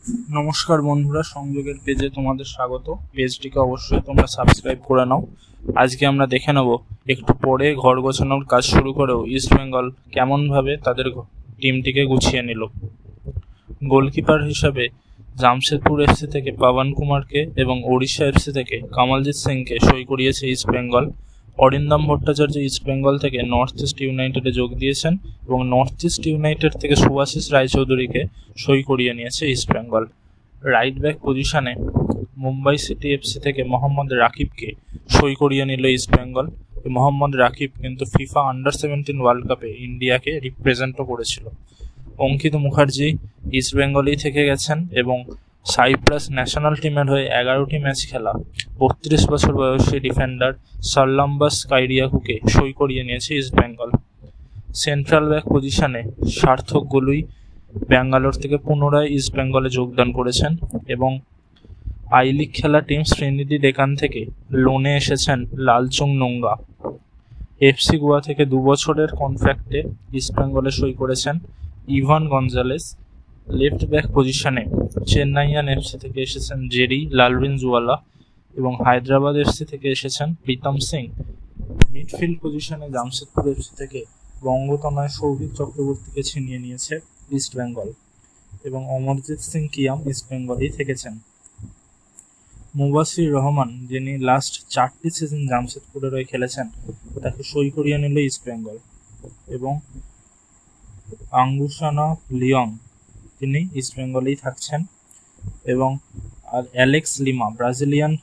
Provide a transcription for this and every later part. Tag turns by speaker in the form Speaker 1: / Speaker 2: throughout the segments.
Speaker 1: নমস্কার বন্ধুরা, সংযোগের পেজে তোমাদের স্বাগত। পেজটিকে অবশ্যই তোমরা সাবস্ক্রাইব করে নাও। আজকে আমরা দেখে নেব একটু পরে ঘর গোছানোর কাজ শুরু করেও ইস্টবেঙ্গল কেমনভাবে তাদের টিমটিকে গুছিয়ে নিল। গোলকিপার হিসাবে জামশেদপুর এফসি থেকে পাবন কুমারকে এবং ওড়িশা এফসি থেকে কমলজিৎ সিংকে সই করিয়েছে ইস্টবেঙ্গল। অরিন্দম ভট্টাচার্য ইস্টবেঙ্গল থেকে নর্থ ইস্ট ইউনাইটেডে যোগ দিয়েছেন এবং নর্থ ইস্ট ইউনাইটেড থেকে সুভাশিস রায়চৌধুরীকে সই করিয়ে নিয়েছে ইস্টবেঙ্গল। রাইট ব্যাক পজিশনে মুম্বাই সিটি এফসি থেকে মোহাম্মদ রাকিবকে সই করিয়ে নিল ইস্টবেঙ্গল। মোহাম্মদ রাকিব কিন্তু ফিফা আন্ডার-17 ওয়ার্ল্ড কাপে ইন্ডিয়াকে রিপ্রেজেন্টও করেছিল। অঙ্কিত মুখার্জি ইস্টবেঙ্গলই থেকে গেছেন এবং সাইপ্রাস ন্যাশনাল টিমের হয়ে 11টি ম্যাচ খেলা 32 বছর বয়সী ডিফেন্ডার সাল্লাম্বাস কাইরিয়াকুকে সই করিয়ে নিয়েছে ইস্টবেঙ্গল। সেন্ট্রাল ব্যাক পজিশনে সার্থক গোলুই ব্যাঙ্গালোর থেকে পুনরায় ইস্টবেঙ্গলে যোগদান করেছেন এবং আই লিগ খেলা টিম শ্রীনিধি ডেকান থেকে লোনে এসেছেন লালচুং নোঙ্গা। এফসি গোয়া থেকে 2 বছরের কন্ট্রাক্টে ইস্টবেঙ্গলে সই করেছেন ইভান গঞ্জালেস। লেফট ব্যাক পজিশনে চেন্নাইয়ান এফসি থেকে এসেছেন জেরি লালরিনজওয়ালা এবং হায়দ্রাবাদ এফসি থেকে এসেছেন প্রীতম সিং। মিডফিল্ড পজিশনে জামশেদপুর এফসি থেকে বঙ্গতনয় সৌভিক চক্রবর্তীকে ছিনিয়ে নিয়েছে ইস্টবেঙ্গল এবং অমরজিৎ সিং কিয়াম ইস্টবেঙ্গলেই থেকেছেন। মুবাশির রহমান, যিনি লাস্ট 4টি সিজন জামশেদপুরের হয়ে খেলেছেন, তাকে সই করিয়ে নিল ইস্টবেঙ্গল এবং আঙ্গুসানা লিয়ং, তিনি ইস্টবেঙ্গলেই থাকছেন এবং আর Alex Lima, Brazilian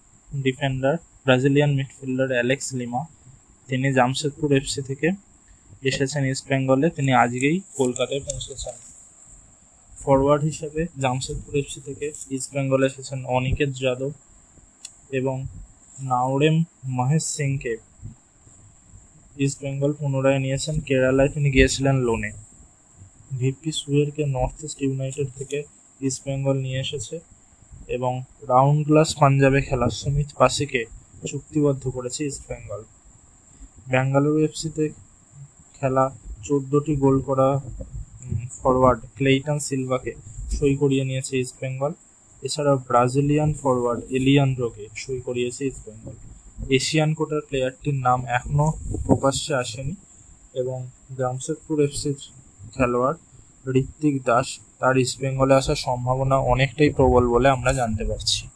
Speaker 1: midfielder Alex Lima, তিনি জামশেদপুর এফসি থেকে এসেছেন ইস্টবেঙ্গলে। তিনি আজকেই কলকাতায় পৌঁছেছেন। ফরওয়ার্ড হিসেবে জামশেদপুর এফসি থেকে ইস্টবেঙ্গলে এসেছেন অনিকেত যাদব এবং নাওরেম মহেশ সিংকে ইস্টবেঙ্গল পুনরায় নিয়েছেন। কেরালায় তিনি গিয়েছিলেন লোনে। ভিপি সুয়েরকে নর্থ ইস্ট ইউনাইটেড থেকে ইস্টবেঙ্গল নিয়ে এসেছে এবং রাউন্ড গ্লাস পাঞ্জাবে খেলা সুমিত পাসিকে চুক্তিবদ্ধ করেছে ইস্টবেঙ্গল। বেঙ্গালুরু এফসিতে খেলা 14টি গোল করা ফরওয়ার্ড ক্লেইটন সিলভাকে সই করিয়ে নিয়েছে ইস্টবেঙ্গল। এছাড়াও ব্রাজিলিয়ান ফরওয়ার্ড এলিয়ান্ড্রোকে সই করিয়েছে ইস্টবেঙ্গল। এশিয়ান কোটার প্লেয়ারটির নাম এখনও প্রকাশ্যে আসেনি এবং জামশেদপুর এফসির খেলোয়াড় ঋত্বিক দাস, তার ইস্টবেঙ্গলে আসার সম্ভাবনা অনেকটাই প্রবল বলে আমরা জানতে পারছি।